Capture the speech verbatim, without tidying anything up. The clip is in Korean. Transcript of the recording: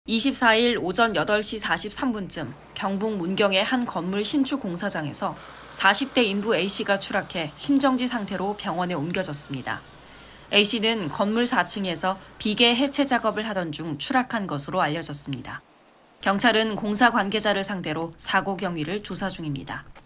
이십사일 오전 여덟 시 사십삼 분쯤 경북 문경의 한 건물 신축 공사장에서 사십 대 인부 A씨가 추락해 심정지 상태로 병원에 옮겨졌습니다. A씨는 건물 사 층에서 비계 해체 작업을 하던 중 추락한 것으로 알려졌습니다. 경찰은 공사 관계자를 상대로 사고 경위를 조사 중입니다.